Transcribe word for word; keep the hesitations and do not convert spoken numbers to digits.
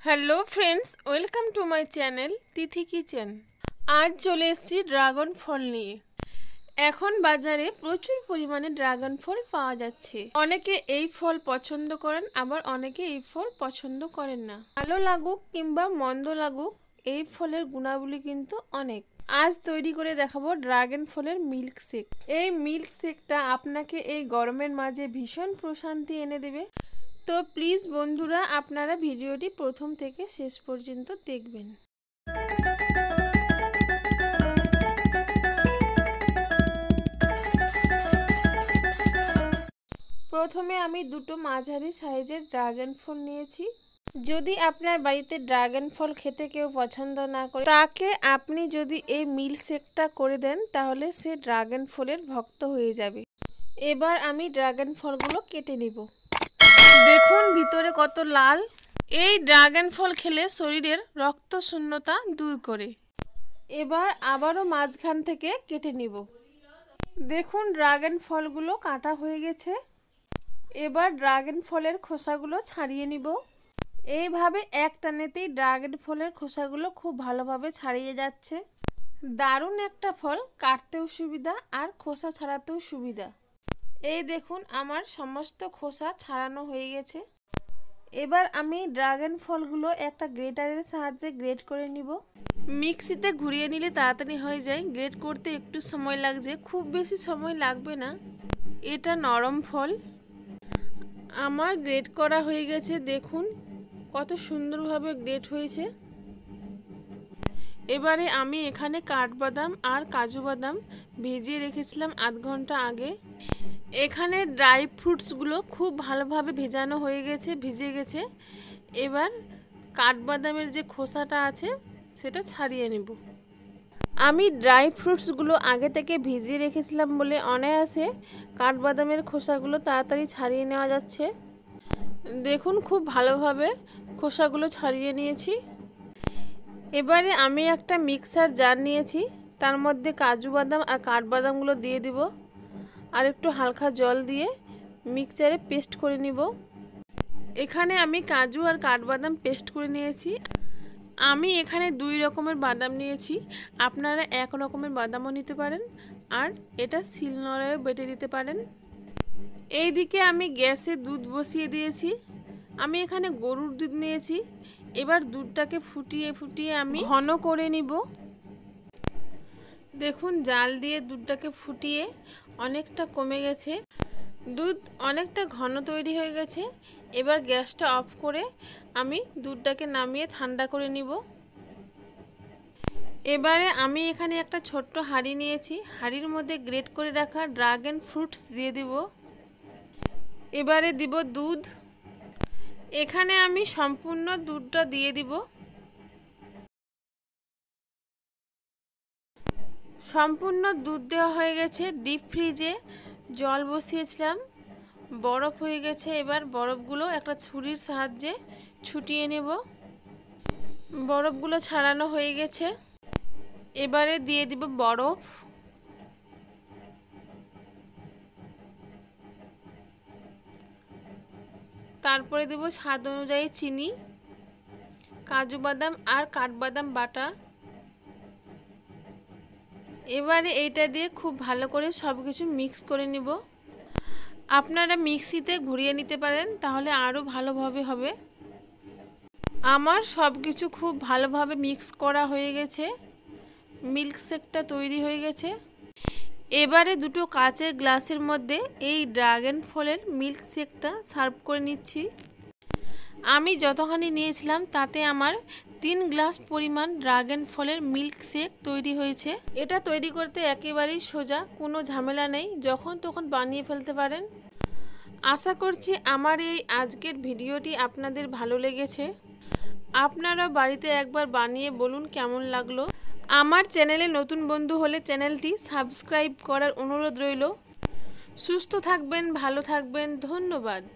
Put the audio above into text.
Hello friends, welcome to my channel Tithi kitchen. আজ চলে এসেছি ড্রাগন ফল নিয়ে। এখন বাজারে প্রচুর পরিমাণে ড্রাগন ফল পাওয়া যাচ্ছে। অনেকে এই ফল পছন্দ করেন, আবার অনেকে এই ফল পছন্দ করেন না। ভালো লাগুক কিংবা মন্দ লাগুক, এই ফলের গুণাবলী কিন্তু অনেক। আজ তৈরি করে দেখাবো ড্রাগন ফলের মিল্ক শেক। এই মিল্ক শেকটা আপনাকে এই গরমের মাঝে ভীষণ প্রশান্তি এনে দেবে। তো প্লিজ বন্ধুরা, আপনারা ভিডিওটি প্রথম থেকে শেষ পর্যন্ত দেখবেন। প্রথমে আমি দুটো মাঝারি সাইজের ড্রাগন ফল নিয়েছি। যদি আপনার বাড়িতে ড্রাগন ফল খেতে কেউ পছন্দ না করে, তাকে আপনি যদি এই মিল্ক শেকটা করে দেন, তাহলে সে ড্রাগন ফলের ভক্ত হয়ে যাবে। এবার আমি ড্রাগন ফলগুলো কেটে নিব। দেখুন ভিতরে কত লাল। এই ড্রাগন ফল খেলে শরীরের রক্ত শূন্যতা দূর করে। এবার আবারও মাঝখান থেকে কেটে নিব। দেখুন ড্রাগন ফলগুলো কাটা হয়ে গেছে। এবার ড্রাগন ফলের খোসাগুলো ছাড়িয়ে নিব। এইভাবে এক টানেতেই ড্রাগন ফলের খোসাগুলো খুব ভালোভাবে ছাড়িয়ে যাচ্ছে। দারুণ একটা ফল, কাটতেও সুবিধা আর খোসা ছাড়াতেও সুবিধা। এই দেখুন আমার সমস্ত খোসা ছাড়ানো হয়ে গেছে। এবার আমি ড্রাগন ফলগুলো একটা গ্রেটারের সাহায্যে গ্রেট করে নিব। মিক্সিতে ঘুরিয়ে নিলে তাড়াতাড়ি হয়ে যায়, গ্রেট করতে একটু সময় লাগছে, খুব বেশি সময় লাগবে না। এটা নরম ফল। আমার গ্রেট করা হয়ে গেছে। দেখুন কত সুন্দরভাবে গ্রেট হয়েছে। এবারে আমি এখানে কাঠবাদাম আর কাজু বাদাম ভিজিয়ে রেখেছিলাম আধ ঘন্টা আগে। এখানে ড্রাই ফ্রুটসগুলো খুব ভালোভাবে ভেজানো হয়ে গেছে, ভিজে গেছে। এবার কাঠবাদামের যে খোসাটা আছে সেটা ছাড়িয়ে নেব। আমি ড্রাই ফ্রুটসগুলো আগে থেকে ভিজিয়ে রেখেছিলাম বলে অনায়াসে কাঠবাদামের খোসাগুলো তাড়াতাড়ি ছাড়িয়ে নেওয়া যাচ্ছে। দেখুন খুব ভালোভাবে খোসাগুলো ছাড়িয়ে নিয়েছি। এবারে আমি একটা মিক্সার জার নিয়েছি, তার মধ্যে কাজু বাদাম আর কাঠবাদামগুলো দিয়ে দিব আর একটু হালকা জল দিয়ে মিক্সচারে পেস্ট করে নিব। এখানে আমি কাজু আর কাঠবাদাম পেস্ট করে নিয়েছি। আমি এখানে দুই রকমের বাদাম নিয়েছি, আপনারা এক রকমের বাদামও নিতে পারেন আর এটা শিলনোড়ায়ও বেটে দিতে পারেন। এইদিকে আমি গ্যাসে দুধ বসিয়ে দিয়েছি। আমি এখানে গরুর দুধ নিয়েছি। এবার দুধটাকে ফুটিয়ে ফুটিয়ে আমি ঘন করে নিব। দেখুন জাল দিয়ে দুধটাকে ফুটিয়ে অনেকটা কমে গেছে, দুধ অনেকটা ঘন তৈরি হয়ে গেছে। এবার গ্যাসটা অফ করে আমি দুধটাকে নামিয়ে ঠান্ডা করে নিব। এবারে আমি এখানে একটা ছোট্ট হাঁড়ি নিয়েছি, হাঁড়ির মধ্যে গ্রেট করে রাখা ড্রাগন ফ্রুটস দিয়ে দিব। এবারে দিব দুধ। এখানে আমি সম্পূর্ণ দুধটা দিয়ে দিব। সম্পূর্ণ দুধ দেওয়া হয়ে গেছে। ডিপ ফ্রিজে জল বসিয়েছিলাম, বরফ হয়ে গেছে। এবার বরফগুলো একটা ছুরির সাহায্যে ছুটিয়ে নেব। বরফগুলো ছাড়ানো হয়ে গেছে। এবারে দিয়ে দিব বরফ। তারপরে দেব স্বাদ অনুযায়ী চিনি, কাজু বাদাম আর কাঠবাদাম বাটা। এবারে এইটা দিয়ে খুব ভালো করে সব কিছু মিক্স করে নিব। আপনারা মিক্সিতে ঘুরিয়ে নিতে পারেন, তাহলে আরও ভালোভাবে হবে। আমার সব কিছু খুব ভালোভাবে মিক্স করা হয়ে গেছে। মিল্ক শেকটা তৈরি হয়ে গেছে। এবারে দুটো কাচের গ্লাসের মধ্যে এই ড্রাগন ফলের মিল্ক শেকটা সার্ভ করে নিচ্ছি। আমি যতখানি নিয়েছিলাম তাতে আমার তিন গ্লাস পরিমাণ ড্রাগন ফলের মিল্ক শেক তৈরি হয়েছে। এটা তৈরি করতে একেবারেই সোজা, কোনো ঝামেলা নেই, যখন তখন বানিয়ে ফেলতে পারেন। আশা করছি আমার এই আজকের ভিডিওটি আপনাদের ভালো লেগেছে। আপনারা বাড়িতে একবার বানিয়ে বলুন কেমন লাগলো। আমার চ্যানেলে নতুন বন্ধু হলে চ্যানেলটি সাবস্ক্রাইব করার অনুরোধ রইল। সুস্থ থাকবেন, ভালো থাকবেন, ধন্যবাদ।